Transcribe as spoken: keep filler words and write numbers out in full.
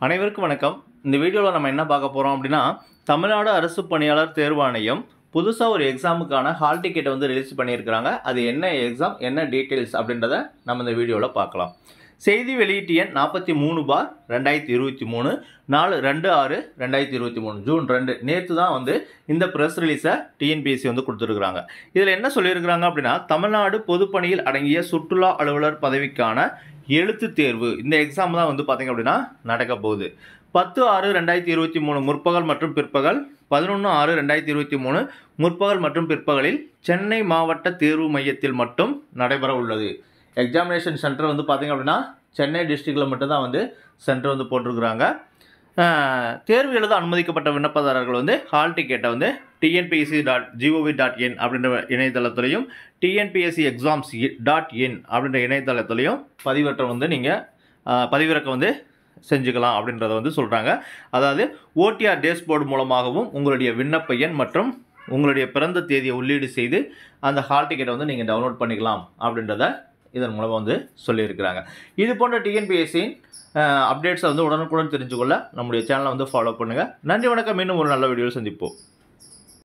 அனைவருக்கும் வணக்கம். இந்த வீடியோவில் நம்ம என்ன பார்க்க போகிறோம் அப்படின்னா, தமிழ்நாடு அரசு பணியாளர் தேர்வாணையம் புதுசாக ஒரு எக்ஸாமுக்கான ஹால் டிக்கெட்டை வந்து ரிலீஸ் பண்ணியிருக்கிறாங்க. அது என்ன எக்ஸாம், என்ன டீட்டெயில்ஸ் அப்படின்றத நம்ம இந்த வீடியோவில் பார்க்கலாம். செய்தி வெளியீட்டு எண் நாற்பத்தி மூணு பார் ரெண்டாயிரத்தி இருபத்தி மூணு நாலு ரெண்டு ஆறு ரெண்டாயிரத்தி இருபத்தி மூணு ஜூன் ரெண்டு நேற்று தான் வந்து இந்த ப்ரெஸ் ரிலீஸை டிஎன்பிஎஸ்சி வந்து கொடுத்துருக்குறாங்க. இதில் என்ன சொல்லியிருக்கிறாங்க அப்படின்னா, தமிழ்நாடு பொதுப்பணியில் அடங்கிய சுற்றுலா அலுவலர் பதவிக்கான எழுத்து தேர்வு இந்த எக்ஸாம் தான் வந்து பார்த்திங்க அப்படின்னா நடக்க போகுது. பத்து ஆறு ரெண்டாயிரத்தி இருபத்தி மூணு முற்பகல் மற்றும் பிற்பகல், பதினொன்று ஆறு ரெண்டாயிரத்தி இருபத்தி மூணு முற்பகல் மற்றும் பிற்பகலில் சென்னை மாவட்ட தேர்வு மையத்தில் மட்டும் நடைபெற உள்ளது. எக்ஸாமினேஷன் சென்டர் வந்து பார்த்திங்க அப்படின்னா சென்னை டிஸ்ட்ரிக்டில் மட்டும்தான் வந்து சென்டர் வந்து போட்டிருக்கிறாங்க. தேர்வு எழுத அனுமதிக்கப்பட்ட விண்ணப்பதாரர்கள் வந்து ஹால் டிக்கெட்டை வந்து TNPSC dot gov dot in அப்படின்ற இணையதளத்துலையும் டிஎன்பிஎஸ்சி எக்ஸாம்ஸ் டாட் இன் அப்படின்ற இணையதளத்துலையும் பதிவேற்றம் வந்து நீங்கள் பதிவிறக்கம் வந்து செஞ்சுக்கலாம் அப்படின்றத வந்து சொல்கிறாங்க. அதாவது ஓடிஆர் டேஷ்போர்டு மூலமாகவும் உங்களுடைய விண்ணப்ப எண் மற்றும் உங்களுடைய பிறந்த தேதியை உள்ளீடு செய்து அந்த ஹால் டிக்கெட்டை வந்து நீங்கள் டவுன்லோட் பண்ணிக்கலாம் அப்படின்றத இதன் மூலமாக வந்து சொல்லியிருக்கிறாங்க. இது போன்ற டிஎன்பிஎஸ்சியின் அப்டேட்ஸை வந்து உடனுக்குடன் தெரிஞ்சுக்கொள்ள நம்முடைய சேனலை வந்து ஃபாலோ பண்ணுங்கள். நன்றி, வணக்கம். இன்னும் ஒரு நல்ல வீடியோவில் சந்திப்போம்.